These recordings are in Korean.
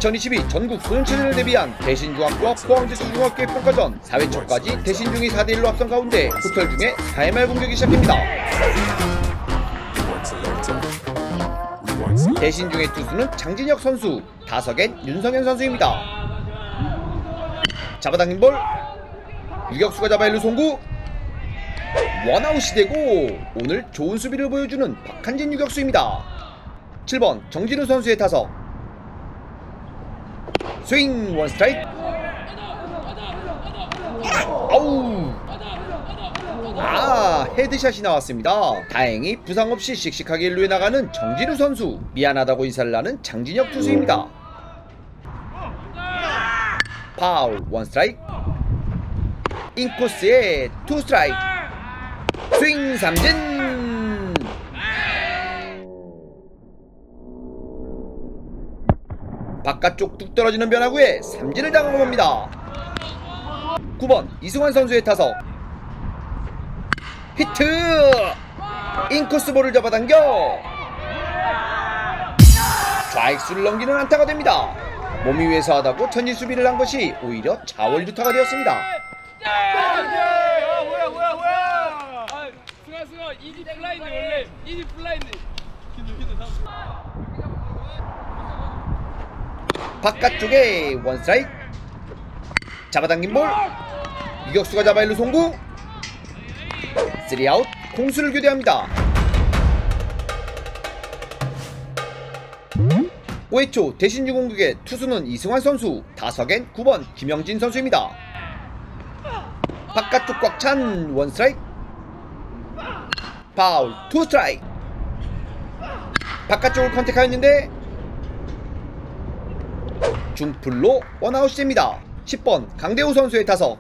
2022 전국 소년체전을 대비한 대신중학교와 포항제초중학교의 평가전 4회 초까지 대신중이 4대1로 앞선 가운데 포털중의 4회 말 공격이 시작됩니다. 대신중의 투수는 장진혁 선수, 타석엔 윤성현 선수입니다. 잡아당긴 볼, 유격수가 잡아 1루 송구, 원아웃이 되고 오늘 좋은 수비를 보여주는 박한진 유격수입니다. 7번 정진우 선수의 타석, 스윙 원스트라이크. 아우, 헤드샷이 나왔습니다. 다행히 부상 없이 씩씩하게 1루에 나가는 정진우 선수, 미안하다고 인사를 하는 장진혁 투수입니다. 파울 원스트라이크, 인코스에 투스트라이크, 스윙 삼진. 바깥쪽 뚝 떨어지는 변화구에 삼진을 당하고 맙니다. 9번 이승환 선수의 타석, 히트! 인코스 볼을 잡아당겨 좌익수를 넘기는 안타가 됩니다. 몸이 왜소하다고 전진 수비를 한 것이 오히려 자원유타가 되었습니다. 승아 이디 플라이드, 원래 이디 플라이드. 바깥쪽에 원스트라이크, 잡아당긴 볼, 유격수가 잡아 1루 송구, 3아웃. 공수를 교대합니다. 5회 초 대신중 공격의 투수는 이승환 선수, 타석엔 9번 김영진 선수입니다. 바깥쪽 꽉 찬 원스트라이크, 파울 투스트라이크. 바깥쪽을 컨택하였는데 중풀로 원아웃이 됩니다. 10번 강대호 선수의 타석,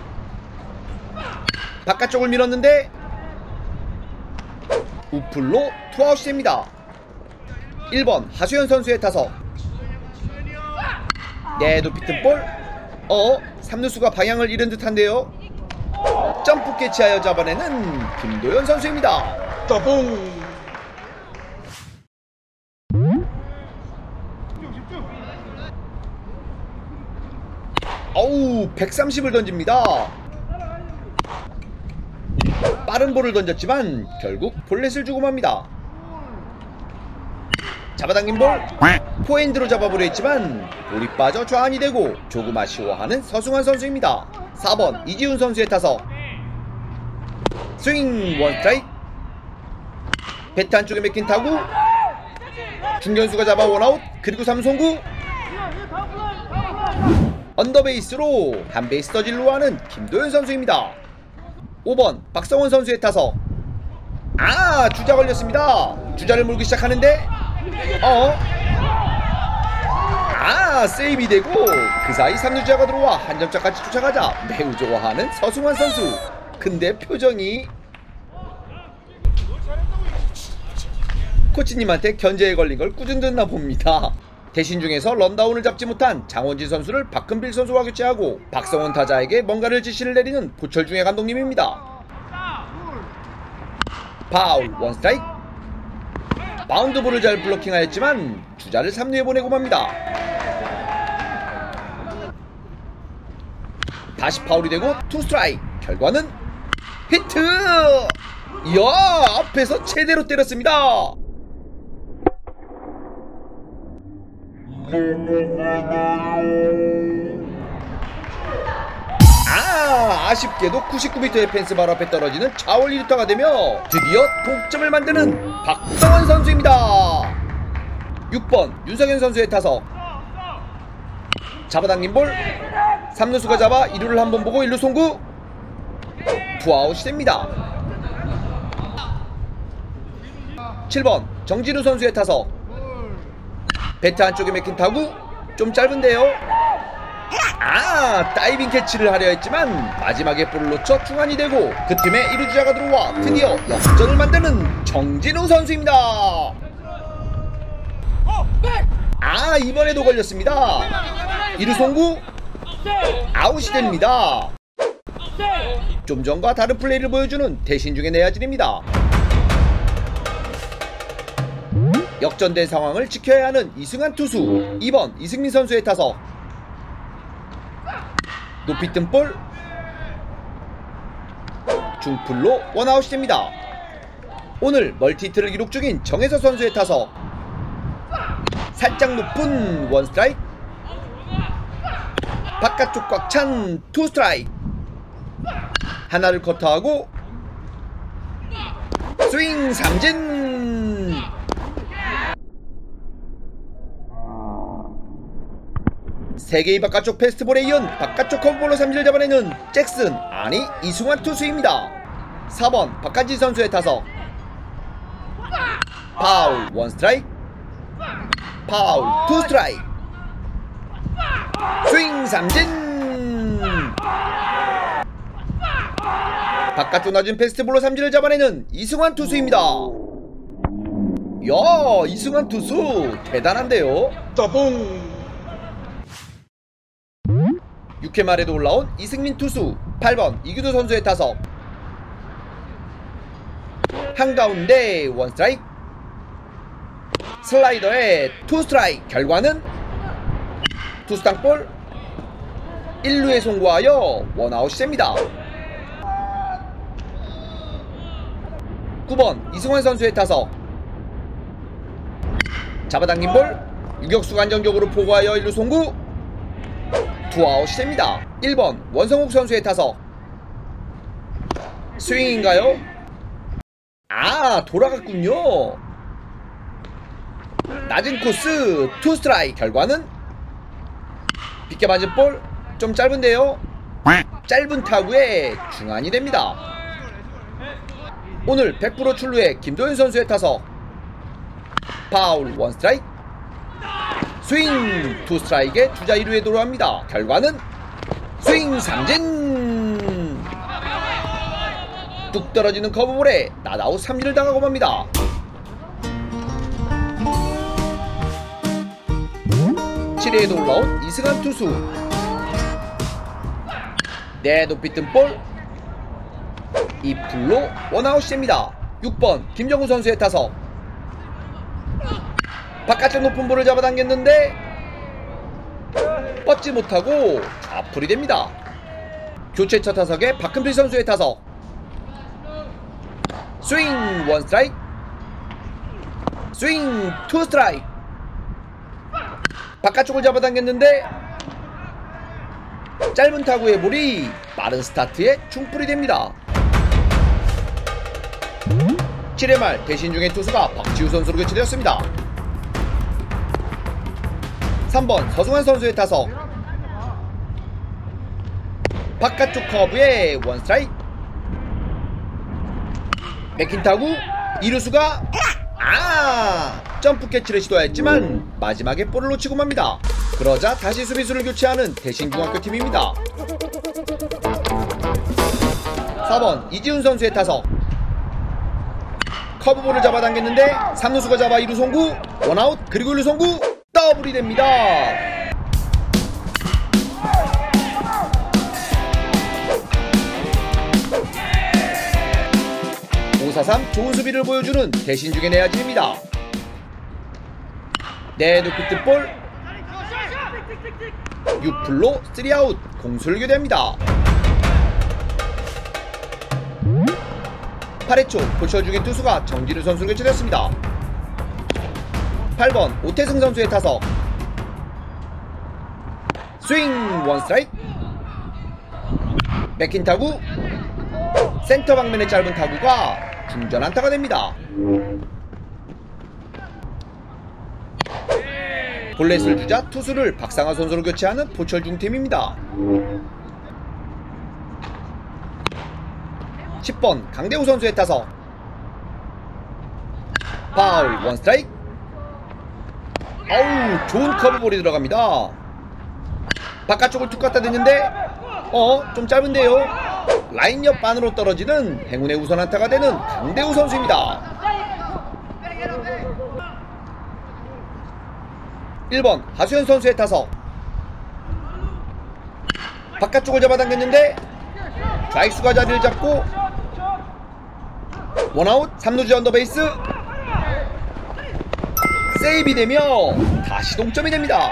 바깥쪽을 밀었는데 우풀로 투아웃이 됩니다. 1번 하수연 선수의 타석, 높이 뜬 볼. 3루수가 방향을 잃은 듯한데요. 점프 캐치하여 잡아내는 김도현 선수입니다. 따봉. 어우, 130을 던집니다. 빠른 볼을 던졌지만 결국 볼넷을 주고 맙니다. 잡아당긴 볼, 포핸드로 잡아보려 했지만 볼이 빠져 좌안이 되고 조금 아쉬워하는 서승환 선수입니다. 4번 이지훈 선수의 타석, 스윙 원스트라이크. 배트 안쪽에 맥힌 타구, 중견수가 잡아 원아웃. 그리고 3송구, 언더베이스로 한 베이스 더 진루하는 김도현 선수입니다. 5번 박성원 선수의 타석, 주자 걸렸습니다. 주자를 몰기 시작하는데 세이브이 되고 그 사이 3루주자가 들어와 한 점차까지 쫓아가자 매우 좋아하는 서승환 선수. 근데 표정이 코치님한테 견제에 걸린 걸 꾸준듣나 봅니다. 대신중에서 런다운을 잡지 못한 장원진 선수를 박근필 선수와 교체하고 박성원 타자에게 뭔가를 지시를 내리는 고철중의 감독님입니다. 파울 원스트라이크. 바운드볼을 잘 블로킹하였지만 주자를 3루에 보내고 맙니다. 다시 파울이 되고 투스트라이크. 결과는 히트! 이야, 앞에서 제대로 때렸습니다. 아쉽게도 99m의 펜스 바로 앞에 떨어지는 좌월 2루타가 되며 드디어 동점을 만드는 박성원 선수입니다. 6번 윤석현 선수의 타석, 잡아당긴 볼, 3루수가 잡아 2루를 한번 보고 1루 송구, 투아웃이 됩니다. 7번 정진우 선수의 타석, 배트 안쪽에 맥힌 타구, 좀 짧은데요. 다이빙 캐치를 하려 했지만 마지막에 볼을 놓쳐 중안이 되고 그 팀에 1루주자가 들어와 드디어 역전을 만드는 정진우 선수입니다. 이번에도 걸렸습니다. 2루 송구, 아웃이 됩니다. 좀 전과 다른 플레이를 보여주는 대신중의 내야진입니다. 역전된 상황을 지켜야 하는 이승환 투수. 2번 이승민 선수의 타석. 높이 뜬 볼 중풀로 원아웃이 됩니다. 오늘 멀티히트를 기록 중인 정혜서 선수의 타석. 살짝 높은 원스트라이크. 바깥쪽 꽉 찬 투스트라이크. 하나를 커트하고 스윙 삼진. 세개의 바깥쪽 패스트볼에 이은 바깥쪽 커브볼로 삼진을 잡아내는 잭슨 아니 이승환 투수입니다. 4번 박한진 선수의 타석. 파울 원스트라이크. 파울 투스트라이크. 스윙 삼진. 바깥쪽 낮은 패스트볼로 삼진을 잡아내는 이승환 투수입니다. 야, 이승환 투수 대단한데요. 따봉. 6회 말에도 올라온 이승민 투수. 8번 이규도 선수의 타석. 한가운데 원스트라이크. 슬라이더에 투스트라이크. 결과는 투수 땅볼. 1루에 송구하여 원아웃이 됩니다. 9번 이승환 선수의 타석. 잡아당긴 볼. 유격수가 안정적으로 포구하여 1루 송구. 투아웃이 됩니다. 1번 원성욱 선수의 타석. 스윙인가요? 아, 돌아갔군요. 낮은 코스 투스트라이크. 결과는 빗겨 맞은 볼. 좀 짧은데요. 짧은 타구에 중안이 됩니다. 오늘 100% 출루의 김도현 선수의 타석. 파울 원스트라이크. 스윙 투스트라이크에 주자 1루에 돌아옵니다. 결과는 스윙 삼진. 뚝 떨어지는 커브볼에 낫아웃 삼진을 당하고 맙니다. 7회에도 올라온 이승환 투수. 높이 뜬 볼. 2풀로 원아웃이 됩니다. 6번 김정우 선수의 타석. 바깥쪽 높은 볼을 잡아당겼는데 뻗지 못하고 좌풀이 됩니다. 교체 첫 타석에 박흠필 선수의 타석. 스윙 원스트라이크. 스윙 투스트라이크. 바깥쪽을 잡아당겼는데 짧은 타구의 볼이 빠른 스타트에 중풀이 됩니다. 7회 말 대신 중의 투수가 박지우 선수로 교체되었습니다. 3번 서승환 선수의 타석. 바깥쪽 커브에 원스트라이크. 맥힌 타구. 이루수가 점프 캐치를 시도했지만 마지막에 볼을 놓치고 맙니다. 그러자 다시 수비수를 교체하는 대신중학교 팀입니다. 4번 이지훈 선수의 타석. 커브볼을 잡아당겼는데 3루수가 잡아 2루 송구. 원아웃. 그리고 1루 송구. 더블이 됩니다. 5-4-3 좋은 수비를 보여주는 대신중의 내야진입니다. 높이 뜬 볼. 6풀로 3아웃. 공수를 교대합니다. 8회 초 포철 중의 투수가 정진우 선수로 교체되었습니다. 8번 오태승 선수의 타석. 스윙 원스트라이크. 맥힌 타구. 센터 방면의 짧은 타구가 중전 안타가 됩니다. 볼넷을 주자 투수를 박상하 선수로 교체하는 포철 중팀입니다. 10번 강대우 선수의 타석. 파울 원스트라이크. 어우, 좋은 커브볼이 들어갑니다. 바깥쪽을 툭 갖다 댔는데 좀 짧은데요. 라인 옆 반으로 떨어지는 행운의 우선 안타가 되는 강대우 선수입니다. 1번 하수현 선수의 타석. 바깥쪽을 잡아당겼는데 좌익수가 자리를 잡고 원아웃. 3루주 언더베이스. 세이브이 되며 다시 동점이 됩니다.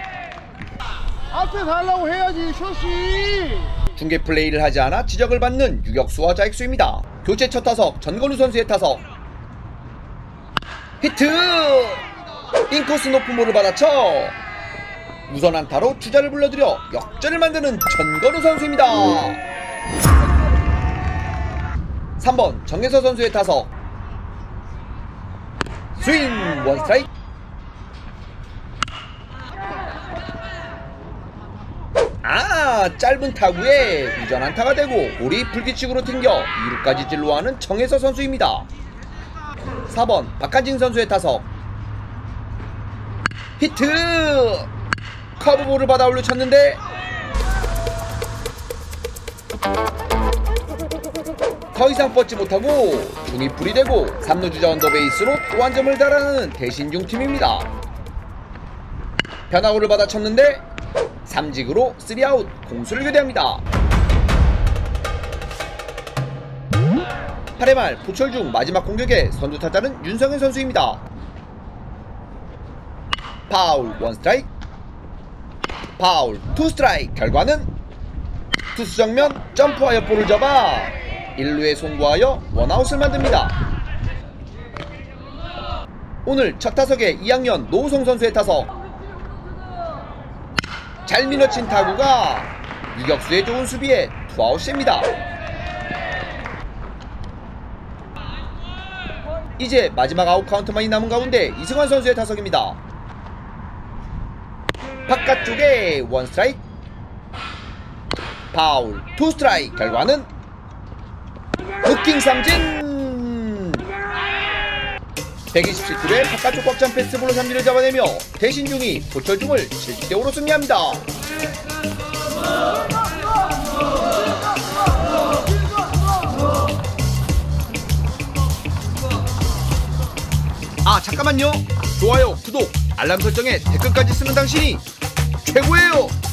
앞에 달라고 해야지 숏이. 중계 플레이를 하지 않아 지적을 받는 유격수와 자익수입니다. 교체 첫 타석 전건우 선수의 타석. 히트! 인코스 높은 볼을 받아쳐 우선 안타로 주자를 불러들여 역전을 만드는 전건우 선수입니다. 3번 정혜서 선수의 타석. 스윙 원스트라이크. 짧은 타구에 우전 안타가 되고 볼이 불규칙으로 튕겨 2루까지 진로하는 정혜서 선수입니다. 4번 박한진 선수의 타석. 히트! 커브볼을 받아 올려쳤는데 더 이상 뻗지 못하고 중입불이 되고 3루 주자 언더베이스로 또 한 점을 달아나는 대신중 팀입니다. 변화구를 받아 쳤는데 삼직으로 3아웃 공수를 교대합니다. 8회 말 포철 중 마지막 공격에 선두 타자는 윤성현 선수입니다. 파울 원스트라이크, 파울 투스트라이크. 결과는 투수 정면 점프하여 볼을 잡아 1루에 송구하여 원아웃을 만듭니다. 오늘 첫 타석에 2학년 노우성 선수의 타석. 잘 밀어친 타구가 유격수의 좋은 수비에 투아웃입니다. 이제 마지막 아웃 카운트만이 남은 가운데 이승환 선수의 타석입니다. 바깥쪽에 원스트라이크, 파울 투스트라이크. 결과는 루킹 삼진. 127km의 바깥쪽 꽉찬 패스볼로 삼진을 잡아내며 대신중이 포철중을 7대5로 승리합니다. 잠깐만요. 좋아요, 구독, 알람 설정에 댓글까지 쓰는 당신이 최고예요.